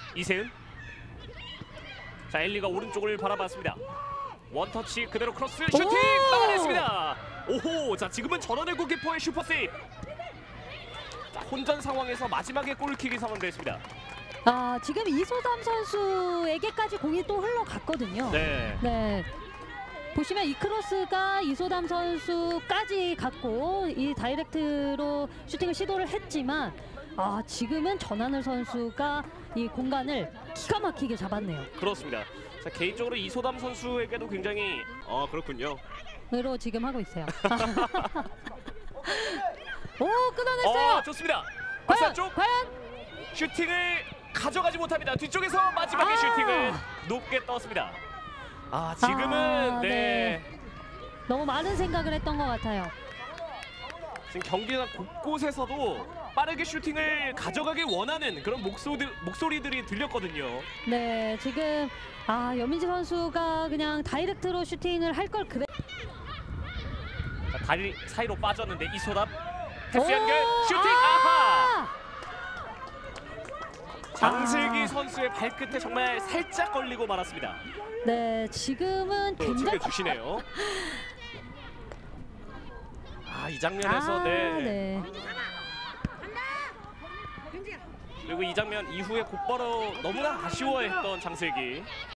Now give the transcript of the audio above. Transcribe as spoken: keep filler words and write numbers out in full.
이세은. 자, 엘리가 오른쪽을 바라봤습니다. 원터치 그대로 크로스 슈팅 막아냈습니다. 오호. 자, 지금은 전원의 골키퍼의 슈퍼 세이브. 자, 혼전 상황에서 마지막에 골킥이 선언됐습니다. 아, 지금 이소담 선수에게까지 공이 또 흘러갔거든요. 네. 네. 보시면 이 크로스가 이소담 선수까지 갔고 이 다이렉트로 슈팅을 시도를 했지만 아, 지금은 전하늘 선수가 이 공간을 기가 막히게 잡았네요. 그렇습니다. 자, 개인적으로 이소담 선수에게도 굉장히 어 그렇군요. 으로 지금 하고 있어요. 오, 끊어냈어요. 어, 좋습니다. 과연, 박산 과연? 슈팅을 가져가지 못합니다. 뒤쪽에서 마지막에 아. 슈팅을 높게 떴습니다. 아, 지금은 아, 네. 네. 너무 많은 생각을 했던 것 같아요. 지금 경기장 곳곳에서도 빠르게 슈팅을 가져가길 원하는 그런 목소리, 목소리들이 들렸거든요. 네, 지금 아, 여민지 선수가 그냥 다이렉트로 슈팅을 할 걸 그래. 자, 다리 사이로 빠졌는데 이소담 패스 오! 연결 슈팅. 아! 아하. 장슬기 아. 선수의 발끝에 정말 살짝 걸리고 말았습니다. 네, 지금은 또 굉장히 챙겨주시네요. 아, 이 장면에서 아, 네. 네. 그리고 이 장면 이후에 곧바로 너무나 아쉬워했던 장슬기.